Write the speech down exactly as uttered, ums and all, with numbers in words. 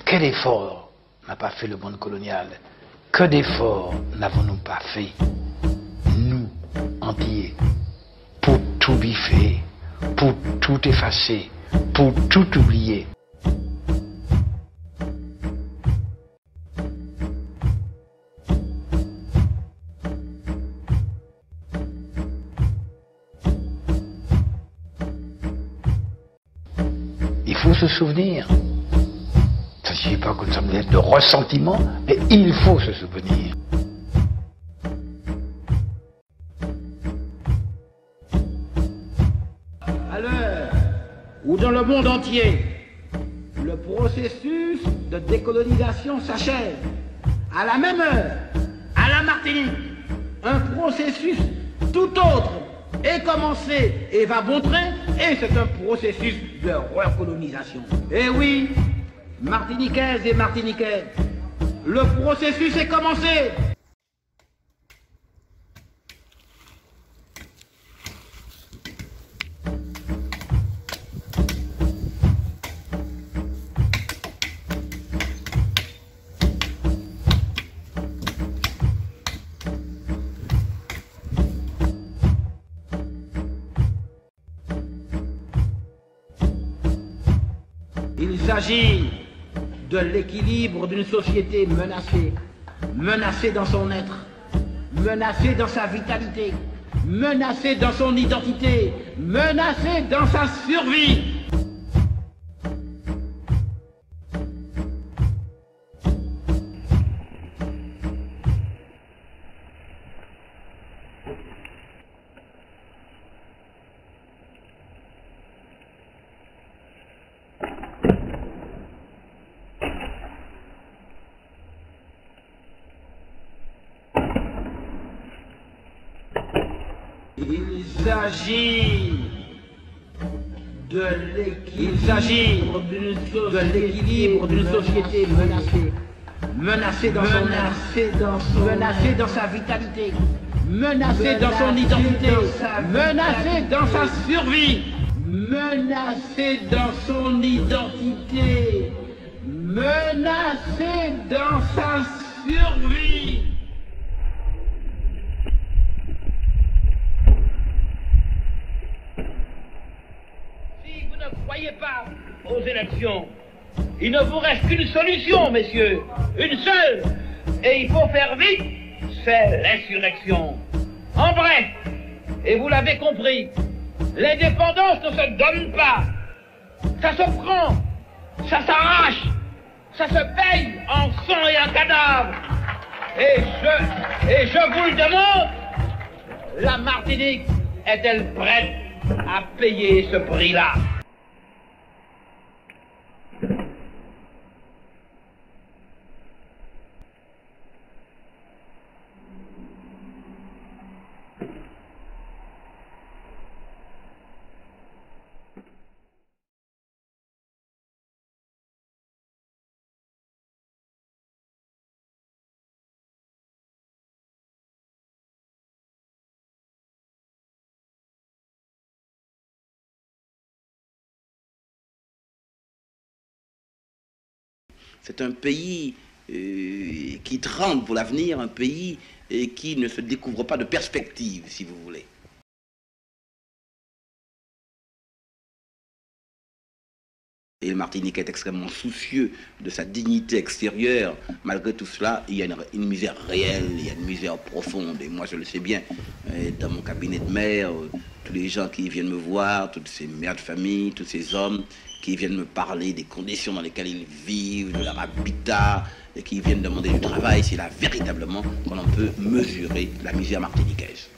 Quel effort n'a pas fait le monde colonial? Que d'efforts n'avons-nous pas fait, nous, Antillais, pour tout biffer, pour tout effacer, pour tout oublier? Il faut se souvenir. Ça ne suffit pas que nous sommes de ressentiment, mais il faut se souvenir. À l'heure où dans le monde entier, le processus de décolonisation s'achève, à la même heure, à la Martinique, un processus tout autre est commencé et va bon train, et c'est un processus de recolonisation. Et oui, Martiniquaises et Martiniquais, le processus est commencé. Il s'agit de l'équilibre d'une société menacée, menacée dans son être, menacée dans sa vitalité, menacée dans son identité, menacée dans sa survie. Il s'agit de l'équilibre d'une société menacée, menacée dans son être, menacée dans sa vitalité, menacée dans son identité, menacée dans sa survie, menacée dans son identité, menacée dans sa survie. Ne croyez pas aux élections. Il ne vous reste qu'une solution, messieurs. Une seule. Et il faut faire vite. C'est l'insurrection. En bref, et vous l'avez compris, l'indépendance ne se donne pas. Ça se prend. Ça s'arrache. Ça se paye en sang et en cadavre. Et je, et je vous le demande, la Martinique est-elle prête à payer ce prix-là? C'est un pays euh, qui tremble pour l'avenir, un pays euh, qui ne se découvre pas de perspective, si vous voulez. Et le Martinique est extrêmement soucieux de sa dignité extérieure. Malgré tout cela, il y a une, une misère réelle, il y a une misère profonde. Et moi, je le sais bien, euh, dans mon cabinet de maire, euh, tous les gens qui viennent me voir, toutes ces mères de famille, tous ces hommes qui viennent me parler des conditions dans lesquelles ils vivent, de leur habitat, et qui viennent demander du travail, c'est là véritablement qu'on peut mesurer la misère martiniquaise.